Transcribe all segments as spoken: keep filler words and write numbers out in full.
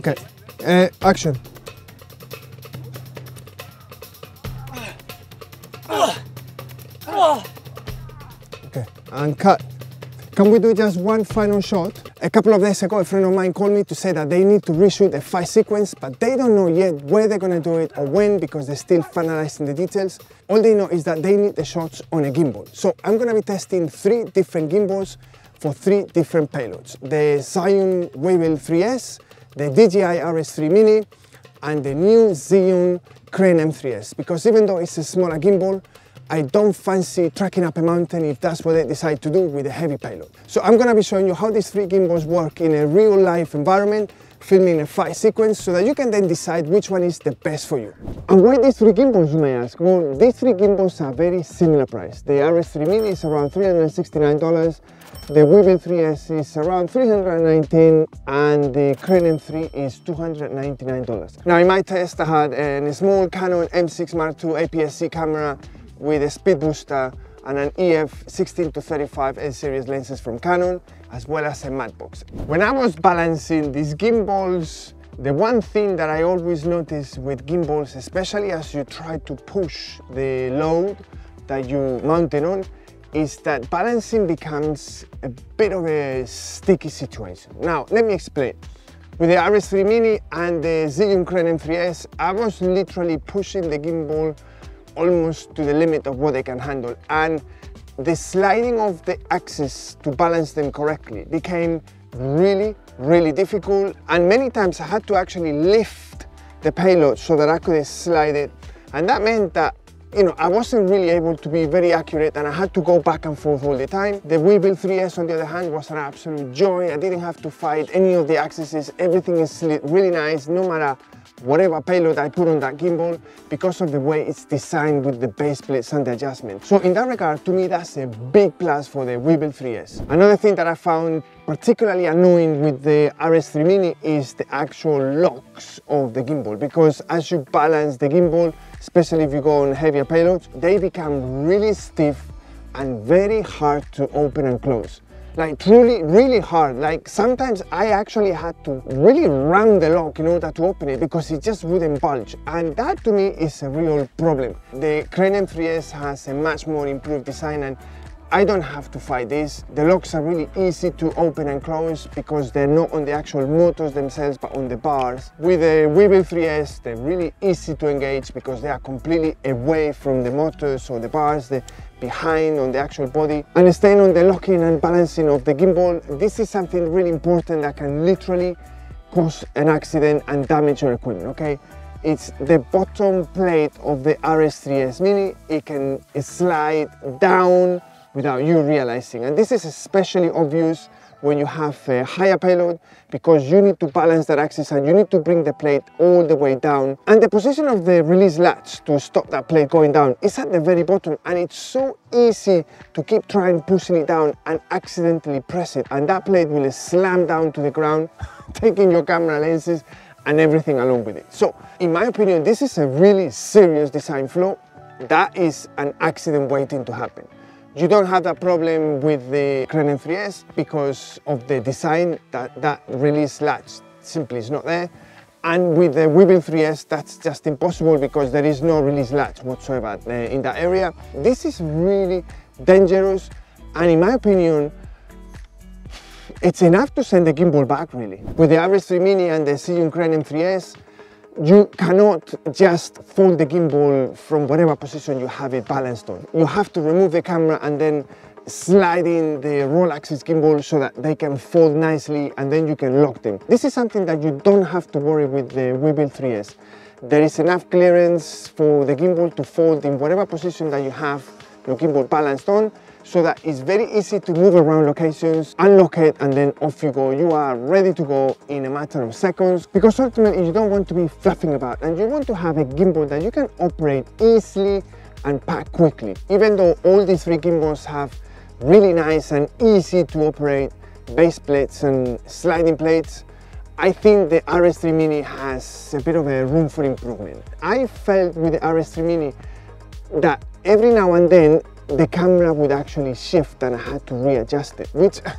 Okay, uh, action. Okay, and cut. Can we do just one final shot? A couple of days ago, a friend of mine called me to say that they need to reshoot a fight sequence, but they don't know yet where they're gonna do it or when, because they're still finalizing the details. All they know is that they need the shots on a gimbal. So I'm gonna be testing three different gimbals for three different payloads. The Zhiyun Weebill three S, the D J I R S three Mini, and the new Zhiyun Crane M three S. Because even though it's a smaller gimbal, I don't fancy tracking up a mountain if that's what they decide to do with a heavy payload. So I'm gonna be showing you how these three gimbals work in a real life environment, filming a fight sequence, so that you can then decide which one is the best for you. And why these three gimbals, you may ask? Well, these three gimbals are very similar price. The R S three Mini is around three hundred sixty-nine dollars, the Weebill three S is around three hundred nineteen dollars, and the Crane M three is two hundred ninety-nine dollars. Now in my test I had a small Canon M six Mark two A P S C camera with a speed booster and an E F sixteen to thirty-five L series lenses from Canon, as well as a matte box. When I was balancing these gimbals, the one thing that I always notice with gimbals, especially as you try to push the load that you mount it on, is that balancing becomes a bit of a sticky situation. Now, let me explain. With the R S three Mini and the Zhiyun Crane M three S, I was literally pushing the gimbal almost to the limit of what they can handle, and the sliding of the axis to balance them correctly became really really difficult, and many times I had to actually lift the payload so that I could slide it, and that meant that, you know, I wasn't really able to be very accurate, and I had to go back and forth all the time. The Weebill three S, on the other hand, was an absolute joy. I didn't have to fight any of the axes. Everything is slid really nice, no matter whatever payload I put on that gimbal, because of the way it's designed with the base plates and the adjustment. So in that regard, to me, that's a big plus for the Weebill three S. Another thing that I found particularly annoying with the R S three Mini is the actual locks of the gimbal, because as you balance the gimbal, especially if you go on heavier payloads, they become really stiff and very hard to open and close. Like truly, really hard. Like sometimes I actually had to really ram the lock in order to open it because it just wouldn't budge. And that to me is a real problem. The Crane M three S has a much more improved design, and I don't have to fight this. The locks are really easy to open and close because they're not on the actual motors themselves, but on the bars. With the Weebill three S, they're really easy to engage because they are completely away from the motors or the bars. They're behind on the actual body. And staying on the locking and balancing of the gimbal, this is something really important that can literally cause an accident and damage your equipment, okay? It's the bottom plate of the R S three S Mini. It can slide down without you realizing, and this is especially obvious when you have a higher payload, because you need to balance that axis and you need to bring the plate all the way down, and the position of the release latch to stop that plate going down is at the very bottom, and it's so easy to keep trying pushing it down and accidentally press it, and that plate will slam down to the ground, taking your camera lenses and everything along with it. So in my opinion, this is a really serious design flaw. That is an accident waiting to happen. You don't have that problem with the Crane M three S because of the design, that that release latch simply is not there. And with the Weebill three S, that's just impossible because there is no release latch whatsoever uh, in that area. This is really dangerous, and in my opinion, it's enough to send the gimbal back really. With the R S three Mini and the Zhiyun Crane M three S, you cannot just fold the gimbal from whatever position you have it balanced on. You have to remove the camera and then slide in the roll axis gimbal so that they can fold nicely, and then you can lock them. This is something that you don't have to worry with the Weebill three S. There is enough clearance for the gimbal to fold in whatever position that you have your gimbal balanced on, so that it's very easy to move around locations, unlock it, and then off you go. You are ready to go in a matter of seconds, because ultimately you don't want to be fluffing about, and you want to have a gimbal that you can operate easily and pack quickly. Even though all these three gimbals have really nice and easy to operate base plates and sliding plates, I think the R S three Mini has a bit of a room for improvement. I felt with the R S three Mini that every now and then the camera would actually shift and I had to readjust it, which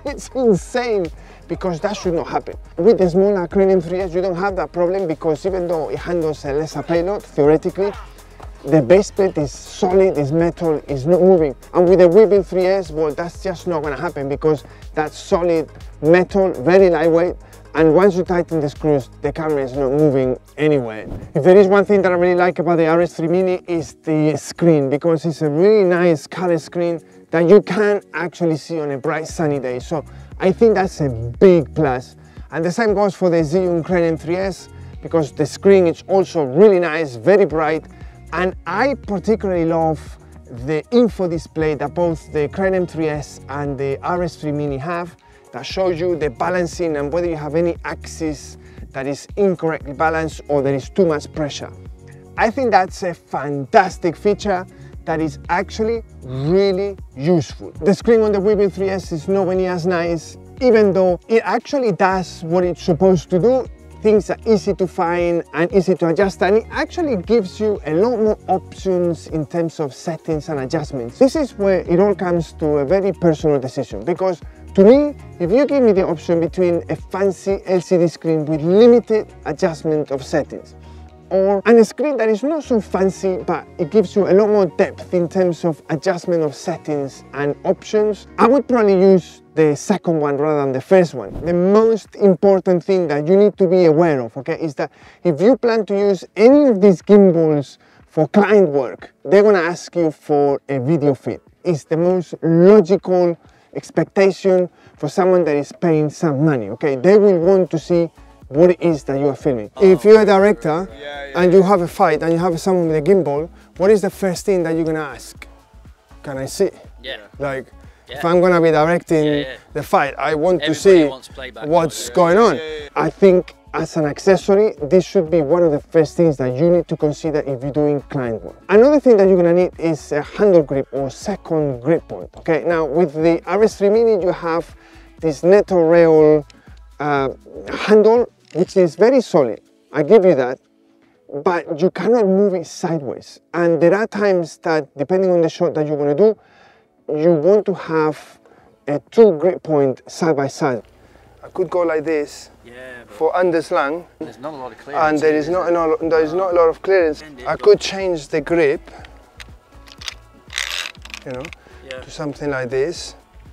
It's insane, because that should not happen. With the smaller Crane M three S, you don't have that problem, because even though it handles a lesser payload, theoretically, the base plate is solid, is metal, is not moving. And with the Weebill three S, well, that's just not going to happen, because that's solid metal, very lightweight, and once you tighten the screws, the camera is not moving anywhere. If there is one thing that I really like about the R S three Mini, is the screen, because it's a really nice color screen that you can actually see on a bright sunny day. So I think that's a big plus. And the same goes for the Zhiyun Crane M three S, because the screen is also really nice, very bright. And I particularly love the info display that both the Crane M three S and the R S three Mini have, that shows you the balancing and whether you have any axis that is incorrectly balanced or there is too much pressure. I think that's a fantastic feature that is actually really useful. The screen on the Weebill three S is nowhere near as nice, even though it actually does what it's supposed to do. Things are easy to find and easy to adjust, and it actually gives you a lot more options in terms of settings and adjustments. This is where it all comes to a very personal decision, because to me, if you give me the option between a fancy L C D screen with limited adjustment of settings, or and a screen that is not so fancy but it gives you a lot more depth in terms of adjustment of settings and options, I would probably use the second one rather than the first one. The most important thing that you need to be aware of, okay, is that if you plan to use any of these gimbals for client work, they're gonna ask you for a video feed. It's the most logical expectation for someone that is paying some money, okay? They will want to see what it is that you are filming. Oh, if you're a director yeah, yeah, and you have a fight and you have someone with a gimbal, what is the first thing that you're gonna ask? Can I see? Yeah. Like, yeah. if I'm gonna be directing yeah, yeah. the fight, I want Everybody to see to what's going on. Yeah, yeah, yeah. I think as an accessory, this should be one of the first things that you need to consider if you're doing client work. Another thing that you're gonna need is a handle grip or second grip point. Okay, now with the R S three Mini, you have this netto rail uh, handle, which is very solid, I give you that, but you cannot move it sideways. And there are times that, depending on the shot that you want to do, you want to have a two grip point side by side. I could go like this yeah, for underslang, there's not a lot of clearance, and there is not, no, there is not a lot of clearance. I could change the grip, you know, yeah. to something like this.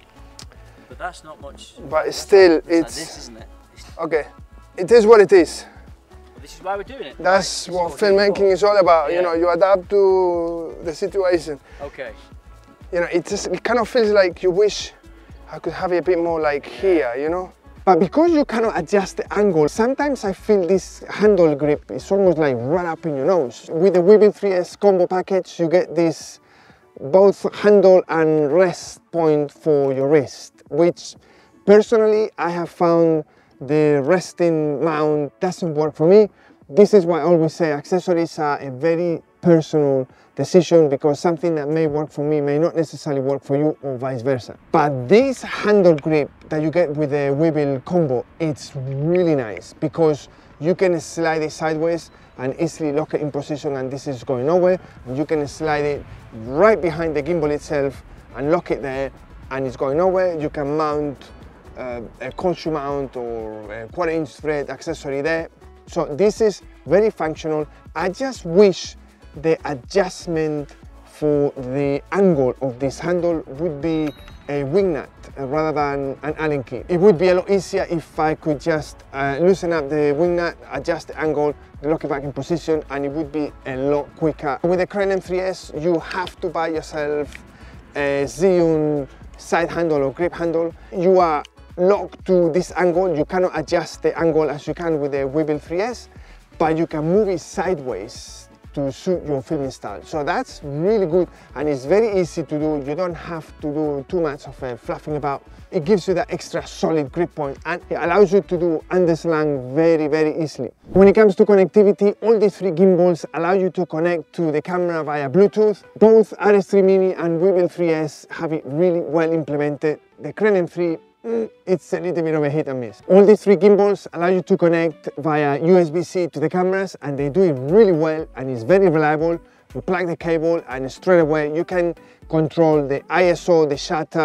But that's not much. But it's still, it's, it's like this, isn't it? It's okay. It is what it is. Well, this is why we're doing it. That's right? what, what filmmaking is all about. Yeah. You know, you adapt to the situation. Okay. You know, it just it kind of feels like you wish I could have it a bit more like here, you know. But because you cannot adjust the angle, sometimes I feel this handle grip is almost like right up in your nose. With the Weebill three S combo package, you get this both handle and rest point for your wrist, which personally I have found the resting mount doesn't work for me. This is why I always say accessories are a very personal decision, because something that may work for me may not necessarily work for you, or vice versa. But this handle grip that you get with the Weebill combo, it's really nice, because you can slide it sideways and easily lock it in position, and this is going nowhere. And you can slide it right behind the gimbal itself and lock it there, and it's going nowhere. You can mount uh, a horseshoe mount or a quarter inch thread accessory there. So this is very functional. I just wish the adjustment for the angle of this handle would be a wing nut uh, rather than an Allen key. It would be a lot easier if I could just uh, loosen up the wing nut, adjust the angle, lock it back in position, and it would be a lot quicker. With the Crane M three S, you have to buy yourself a Zhiyun side handle or grip handle. You are locked to this angle. You cannot adjust the angle as you can with the Weebill three S, but you can move it sideways to suit your filming style. So that's really good, and it's very easy to do. You don't have to do too much of a fluffing about. It gives you that extra solid grip point, and it allows you to do underslang very, very easily. When it comes to connectivity, all these three gimbals allow you to connect to the camera via Bluetooth. Both R S three Mini and Weebill three S have it really well implemented. The Crane M three, mm, it's a little bit of a hit and miss. All these three gimbals allow you to connect via U S B C to the cameras, and they do it really well, and it's very reliable. You plug the cable and straight away you can control the I S O, the shutter,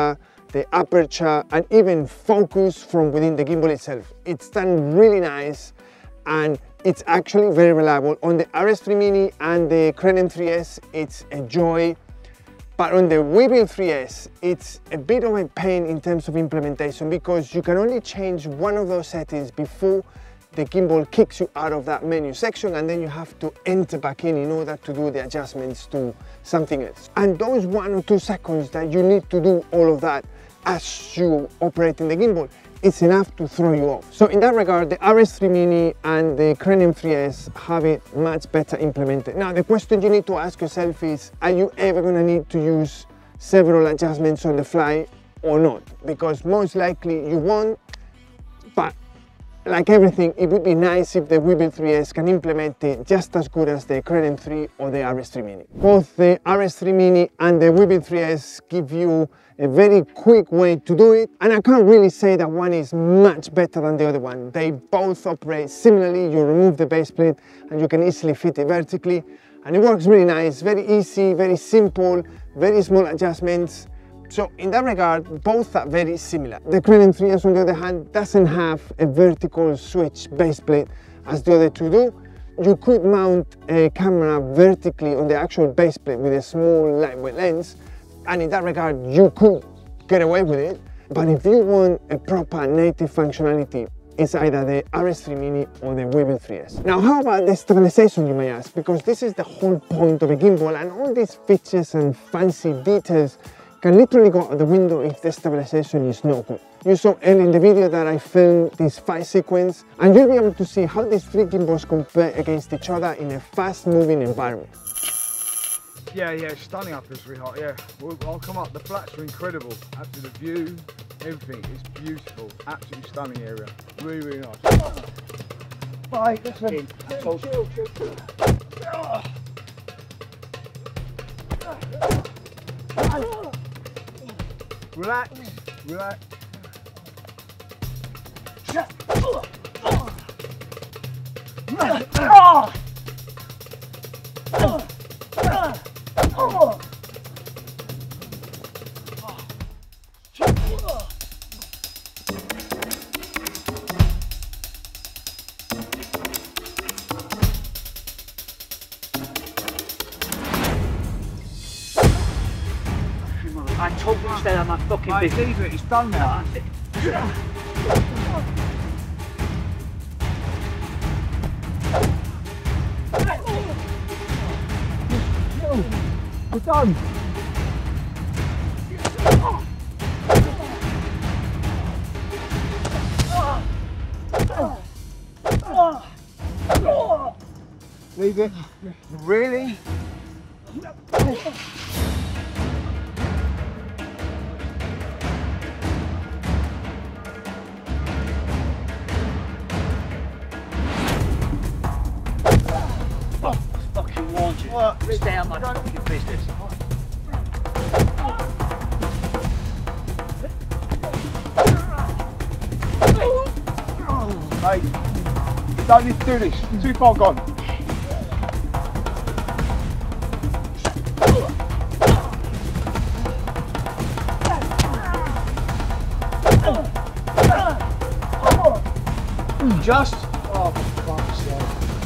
the aperture, and even focus from within the gimbal itself. It's done really nice, and it's actually very reliable. On the R S three Mini and the Crane M three S, it's a joy. But on the Weebill three S, it's a bit of a pain in terms of implementation, because you can only change one of those settings before the gimbal kicks you out of that menu section, and then you have to enter back in in order to do the adjustments to something else. And those one or two seconds that you need to do all of that as you operate in the gimbal, it's enough to throw you off. So in that regard, the R S three Mini and the Crane M three S have it much better implemented. Now, the question you need to ask yourself is, are you ever going to need to use several adjustments on the fly or not? Because most likely you won't, but like everything, it would be nice if the Weebill three S can implement it just as good as the Crane M three or the R S three Mini. Both the R S three Mini and the Weebill three S give you a very quick way to do it, and I can't really say that one is much better than the other one. They both operate similarly. You remove the base plate and you can easily fit it vertically, and it works really nice, very easy, very simple, very small adjustments. So in that regard, both are very similar. The Crane M three S, on the other hand, doesn't have a vertical switch base plate as the other two do. You could mount a camera vertically on the actual base plate with a small lightweight lens, and in that regard, you could get away with it. But if you want a proper native functionality, it's either the R S three Mini or the Weebill three S. Now, how about the stabilization, you may ask? Because this is the whole point of a gimbal, and all these features and fancy details can literally go out the window if the stabilization is no good. You saw earlier in the video that I filmed this fight sequence, and you'll be able to see how these three gimbals compare against each other in a fast-moving environment. Yeah, yeah, it's stunning up here, sweetheart, yeah. We'll, I'll come up, the flats are incredible. After the view, everything is beautiful. Absolutely stunning area. Really, really nice. Bye, listen. Chill, chill, chill, chill. Relax, relax. I told you to stay on my fucking Mate, business. leave it, it's done now. We're done. Leave it. Really? Fucking warned you. What? Stay on my fucking business. Hey, you don't need to do this. It's too far gone. Just. Oh, for fuck's sake.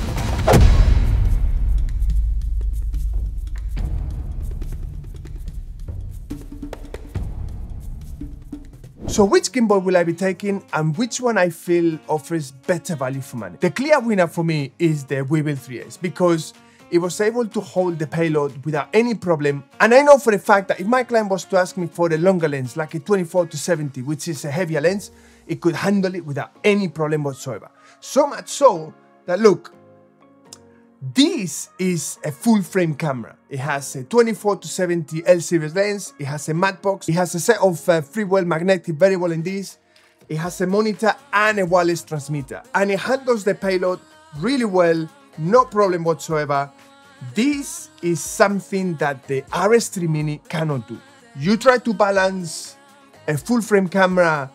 So which gimbal will I be taking, and which one I feel offers better value for money? The clear winner for me is the Weebill three S, because it was able to hold the payload without any problem. And I know for a fact that if my client was to ask me for a longer lens, like a twenty-four to seventy, which is a heavier lens, it could handle it without any problem whatsoever. So much so that, look, this is a full frame camera. It has a twenty-four to seventy L series lens, it has a matte box, it has a set of uh, freewheel magnetic variable in this, it has a monitor and a wireless transmitter, and it handles the payload really well, no problem whatsoever. This is something that the R S three Mini cannot do. You try to balance a full frame camera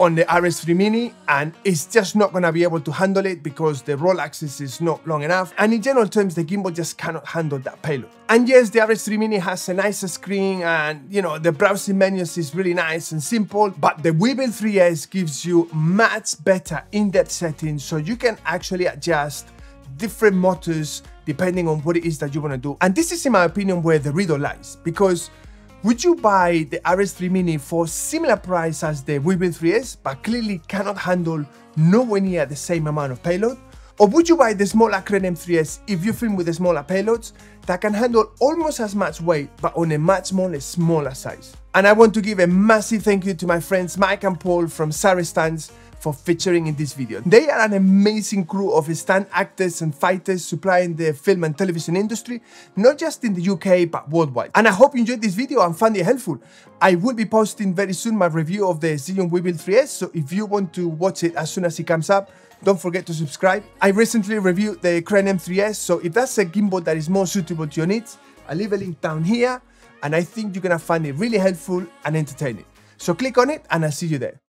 on the R S three Mini, and it's just not gonna be able to handle it because the roll axis is not long enough, and in general terms the gimbal just cannot handle that payload. And yes, the R S three Mini has a nicer screen, and you know, the browsing menus is really nice and simple, but the Weebill three S gives you much better in-depth settings, so you can actually adjust different motors depending on what it is that you want to do. And this is, in my opinion, where the riddle lies, because would you buy the R S three Mini for similar price as the Weebill three S, but clearly cannot handle nowhere near the same amount of payload? Or would you buy the smaller Crane M three S if you film with the smaller payloads that can handle almost as much weight, but on a much more smaller size? And I want to give a massive thank you to my friends Mike and Paul from Sarah Stands for featuring in this video. They are an amazing crew of stunt actors and fighters supplying the film and television industry, not just in the U K, but worldwide. And I hope you enjoyed this video and found it helpful. I will be posting very soon my review of the Zhiyun Weebill three S, so if you want to watch it as soon as it comes up, don't forget to subscribe. I recently reviewed the Crane M three S, so if that's a gimbal that is more suitable to your needs, I'll leave a link down here, and I think you're gonna find it really helpful and entertaining. So click on it, and I'll see you there.